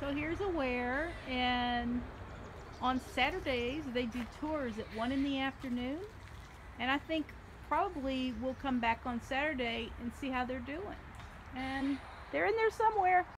So here's Aware, and on Saturdays they do tours at 1 in the afternoon, and I think probably we'll come back on Saturday and see how they're doing. And they're in there somewhere.